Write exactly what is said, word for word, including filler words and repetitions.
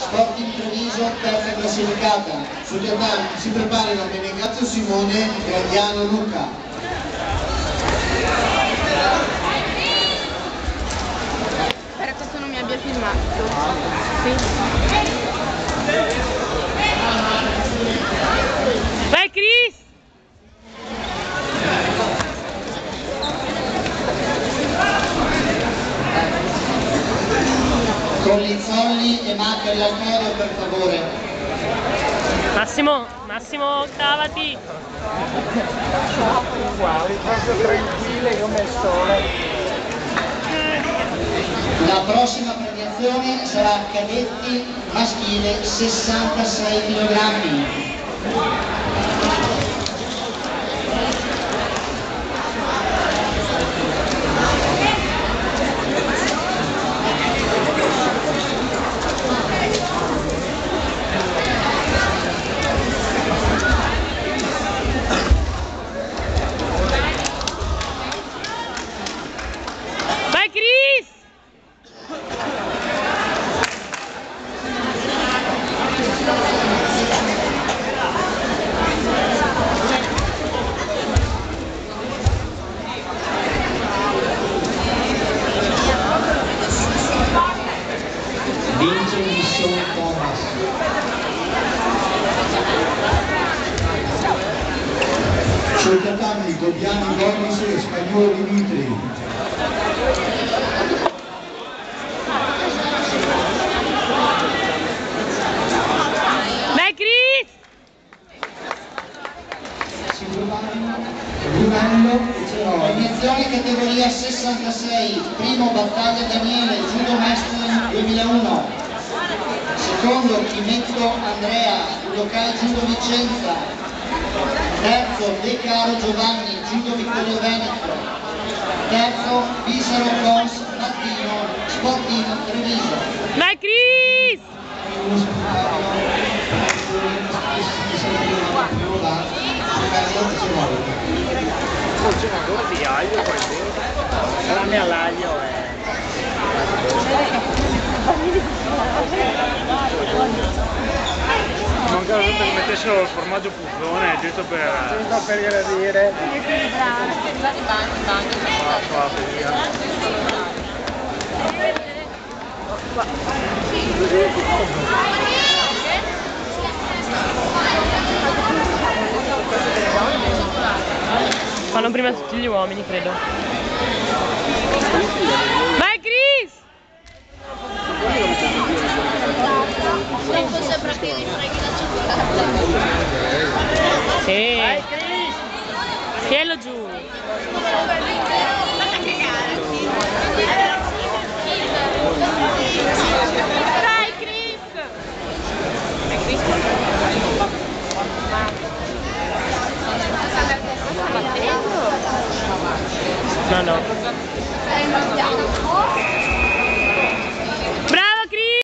Sporting Treviso, terza classificata. Sul tatami si preparino Menegazzo Simone e Agliano Luca. Spero che tu non mi abbia filmato. Sì. Vai Chris! Collizzolli e Macari al modo, per favore. Massimo, Massimo, cavati! Uguali, proprio tranquille come il sole. La prossima premiazione sarà cadetti maschile sessantasei chilogrammi. Vai Chris! Vince Missione Thomas. Sul tatami Gobbiani Boris e Spagnolo Dimitri. Vai Chris! Si preparano Brunello e Ceroli. Premiazione categoria sessantasei, primo Battaglia Daniele, Judo Wrestling duemilauno. Secondo Chimetto Andrea, Judokai Judo Vicenza. Terzo De Caro Giovanni, Judo Vittorio Veneto. Terzo Visaro Cons Mattino, Sporting Treviso. Vai Chris! Non c'è un odore di aglio qua dentro. La mia all'aglio è... Mancava che mettessero il formaggio puzzone, giusto per... Giusto per gradire. Fanno prima tutti gli uomini, credo. Vai Chris! Se fosse proprio di freghi la cioccolata. Sì. Vai Chris! Tienilo giù. Dai Chris! No, no.